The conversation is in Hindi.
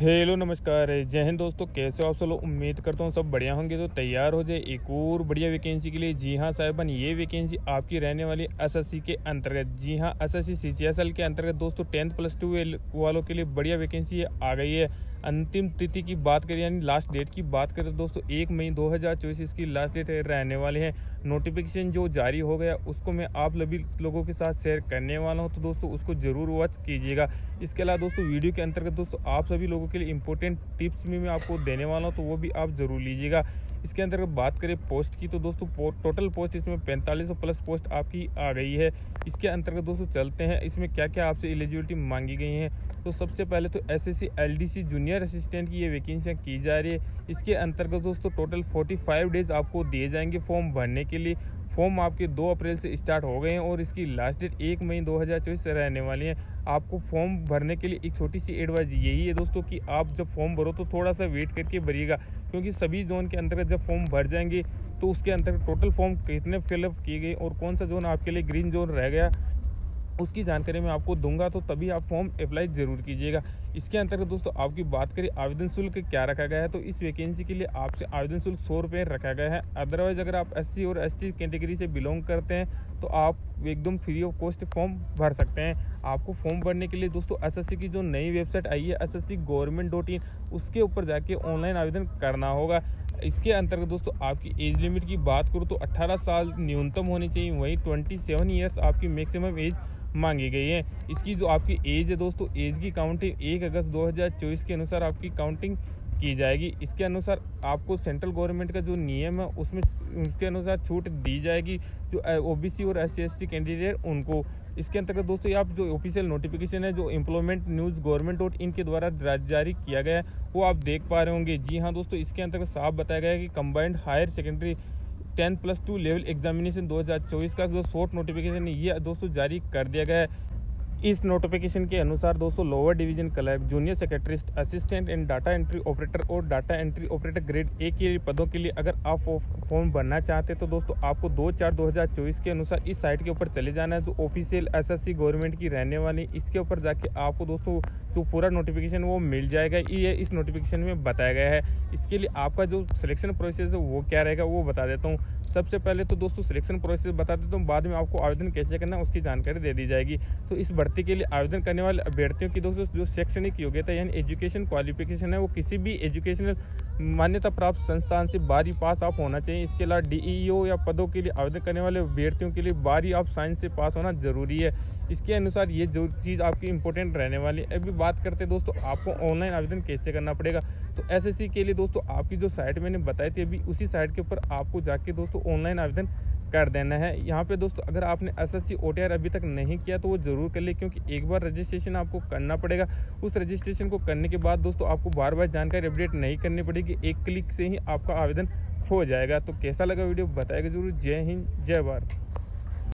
हेलो नमस्कार जय हिंद दोस्तों, कैसे हो आप सब लोग। उम्मीद करता हूँ सब बढ़िया होंगे। तो तैयार हो जाए एक और बढ़िया वैकेंसी के लिए। जी हाँ साहिबान, ये वैकेंसी आपकी रहने वाली एसएससी के अंतर्गत। जी हाँ, एसएससी सीजीएसएल के अंतर्गत दोस्तों 10th प्लस 2 वालों के लिए बढ़िया वैकेंसी आ गई है। अंतिम तिथि की बात करें यानी लास्ट डेट की बात करें तो दोस्तों 1 मई 2024 इसकी लास्ट डेट रहने वाले हैं। नोटिफिकेशन जो जारी हो गया उसको मैं आप सभी लोगों के साथ शेयर करने वाला हूं, तो दोस्तों उसको जरूर वॉच कीजिएगा। इसके अलावा दोस्तों वीडियो के अंतर्गत दोस्तों आप सभी लोगों के लिए इंपॉर्टेंट टिप्स भी मैं आपको देने वाला हूं, तो वो भी आप जरूर लीजिएगा। इसके अंतर्गत बात करें पोस्ट की तो दोस्तों टोटल पोस्ट इसमें 4500 प्लस पोस्ट आपकी आ गई है। इसके अंतर्गत दोस्तों चलते हैं इसमें क्या क्या आपसे एलिजिबिलिटी मांगी गई है। तो सबसे पहले तो एसएससी एलडीसी जूनियर असिस्टेंट की ये वैकेंसियाँ की जा रही है। इसके अंतर्गत दोस्तों टोटल 45 डेज आपको दिए जाएंगे फॉर्म भरने के लिए। फॉर्म आपके 2 अप्रैल से स्टार्ट हो गए हैं और इसकी लास्ट डेट 1 मई 2024 से रहने वाली है। आपको फॉर्म भरने के लिए एक छोटी सी एडवाइस यही है दोस्तों कि आप जब फॉर्म भरो तो थोड़ा सा वेट करके भरिएगा, क्योंकि सभी जोन के अंतर्गत जब फॉर्म भर जाएंगे तो उसके अंतर्गत टोटल फॉर्म कितने फिलअप किए गए और कौन सा जोन आपके लिए ग्रीन जोन रह गया उसकी जानकारी मैं आपको दूंगा, तो तभी आप फॉर्म अप्लाई जरूर कीजिएगा। इसके अंतर्गत दोस्तों आपकी बात करें आवेदन शुल्क क्या रखा गया है, तो इस वैकेंसी के लिए आपसे आवेदन शुल्क 100 रुपये रखा गया है। अदरवाइज अगर आप एससी और एसटी कैटेगरी से बिलोंग करते हैं तो आप एकदम फ्री ऑफ कॉस्ट फॉर्म भर सकते हैं। आपको फॉर्म भरने के लिए दोस्तों एसएससी की जो नई वेबसाइट आई है sscgovernment.in, उसके ऊपर जाके ऑनलाइन आवेदन करना होगा। इसके अंतर्गत दोस्तों आपकी एज लिमिट की बात करूँ तो 18 साल न्यूनतम होनी चाहिए, वहीं 27 ईयर्स आपकी मैक्सिमम एज मांगी गई है। इसकी जो आपकी एज है दोस्तों, एज की काउंटिंग 1 अगस्त 2024 के अनुसार आपकी काउंटिंग की जाएगी। इसके अनुसार आपको सेंट्रल गवर्नमेंट का जो नियम है उसमें उसके अनुसार छूट दी जाएगी जो ओबीसी और एससी एसटी कैंडिडेट उनको। इसके अंतर्गत दोस्तों आप जो ऑफिशियल नोटिफिकेशन है जो एम्प्लॉयमेंट न्यूज़ गवर्नमेंट.in के द्वारा जारी किया गया है वो आप देख पा रहे होंगे। जी हाँ दोस्तों, इसके अंतर्गत साफ बताया गया है कि combined higher secondary 10 plus 2 level examination 2024 का जो शॉर्ट नोटिफिकेशन है ये दोस्तों जारी कर दिया गया है। इस नोटिफिकेशन के अनुसार दोस्तों lower division clerk, junior secretariat, assistant and data entry operator और data entry operator grade A के पदों के लिए अगर आप फॉर्म भरना चाहते हैं तो दोस्तों आपको 2/4/2024 के अनुसार इस साइट के ऊपर चले जाना है जो ऑफिशियल एसएससी गवर्नमेंट की रहने वाली। इसके ऊपर जाके आपको दोस्तों जो पूरा नोटिफिकेशन वो मिल जाएगा। ये इस नोटिफिकेशन में बताया गया है। इसके लिए आपका जो सिलेक्शन प्रोसेस है वो क्या रहेगा वो बता देता हूँ। सबसे पहले तो दोस्तों सिलेक्शन प्रोसेस बता देता हूँ, बाद में आपको आवेदन कैसे करना है उसकी जानकारी दे दी जाएगी। तो इस भर्ती के लिए आवेदन करने वाले अभ्यर्थियों की दोस्तों जो शैक्षणिक योग्यता यानी एजुकेशन क्वालिफिकेशन है वो किसी भी एजुकेशनल मान्यता प्राप्त संस्थान से 12वीं पास आप होना चाहिए। इसके अलावा डीईओ या पदों के लिए आवेदन करने वाले अभ्यर्थियों के लिए 12वीं आप साइंस से पास होना जरूरी है। इसके अनुसार ये जो चीज़ आपकी इंपॉर्टेंट रहने वाली है। अभी बात करते हैं दोस्तों आपको ऑनलाइन आवेदन कैसे करना पड़ेगा। तो एसएससी के लिए दोस्तों आपकी जो साइट मैंने बताई थी अभी उसी साइट के ऊपर आपको जाके दोस्तों ऑनलाइन आवेदन कर देना है। यहाँ पे दोस्तों अगर आपने एसएससी ओटीआर अभी तक नहीं किया तो वो जरूर कर ले, क्योंकि एक बार रजिस्ट्रेशन आपको करना पड़ेगा। उस रजिस्ट्रेशन को करने के बाद दोस्तों आपको बार बार जानकारी अपडेट नहीं करनी पड़ेगी, एक क्लिक से ही आपका आवेदन हो जाएगा। तो कैसा लगा वीडियो बताएगा जरूर। जय हिंद जय भारत।